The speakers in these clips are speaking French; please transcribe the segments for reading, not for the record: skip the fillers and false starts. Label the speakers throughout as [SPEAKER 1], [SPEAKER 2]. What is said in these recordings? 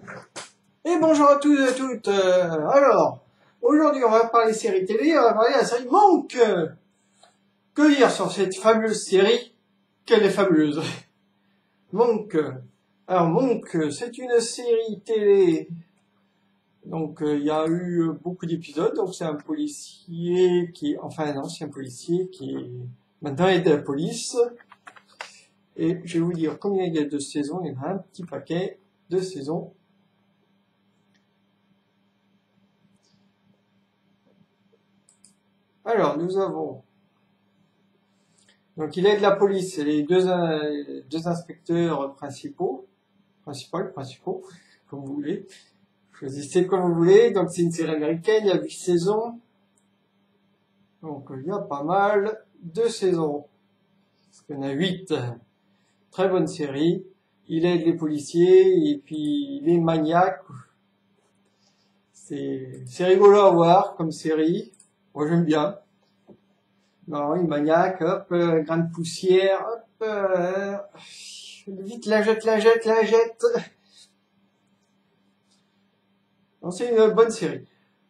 [SPEAKER 1] Et bonjour à tous et à toutes. Alors, aujourd'hui on va parler série télé, on va parler de la série Monk. Que dire sur cette fabuleuse série? Qu'elle est fabuleuse. Monk. Alors Monk, c'est une série télé. Donc il y a eu beaucoup d'épisodes. Donc c'est un policier qui, enfin un ancien policier qui maintenant est de la police. Et je vais vous dire combien il y a de saisons. Il y en a un petit paquet de saisons. Alors, nous avons... Donc, il est de la police, et les deux inspecteurs principaux, comme vous voulez. Choisissez comme vous voulez. Donc, c'est une série américaine, il y a 8 saisons. Donc, il y a pas mal de saisons. Parce qu'il y en a 8. Très bonne série. Il aide les policiers, et puis il est maniaque. C'est rigolo à voir comme série. Moi, j'aime bien. Non, il maniaque, hop, grain de poussière, hop, vite, la jette. Non, c'est une bonne série.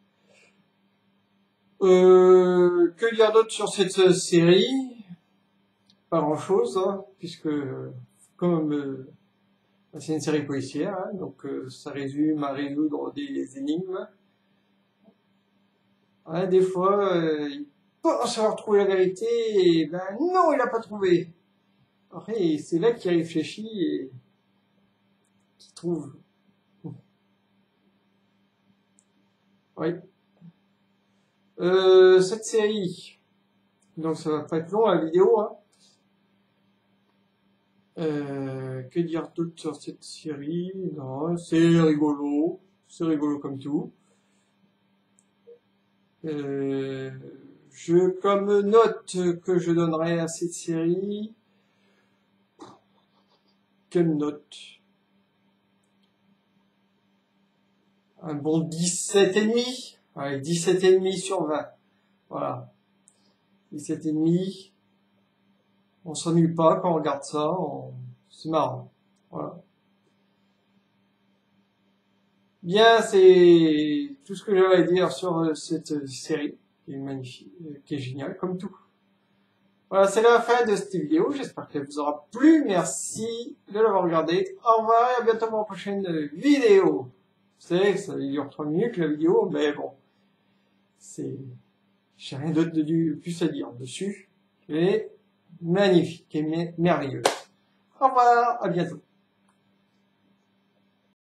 [SPEAKER 1] Que dire d'autre sur cette série? Pas grand chose, hein, puisque, comme, c'est une série policière, hein, donc ça résume à résoudre des énigmes. Hein, des fois, il pense avoir trouvé la vérité, et ben non, il n'a pas trouvé. Après, c'est là qu'il réfléchit et qu'il trouve. Oui. Cette série, donc ça va pas être long la vidéo, hein. Que dire d'autre sur cette série? Non, c'est rigolo comme tout. Comme note que je donnerais à cette série, quelle note? Un bon 17,5. Allez, 17,5 sur 20. Voilà. 17,5. On s'ennuie pas quand on regarde ça. C'est marrant. Voilà. Bien, c'est tout ce que j'avais à dire sur cette série, qui est magnifique, qui est géniale, comme tout. Voilà, c'est la fin de cette vidéo. J'espère qu'elle vous aura plu. Merci de l'avoir regardé. Au revoir et à bientôt pour la prochaine vidéo. Vous savez que ça dure 3 minutes la vidéo, mais bon, j'ai rien d'autre de plus à dire dessus. Elle est magnifique et merveilleuse. Au revoir, à bientôt.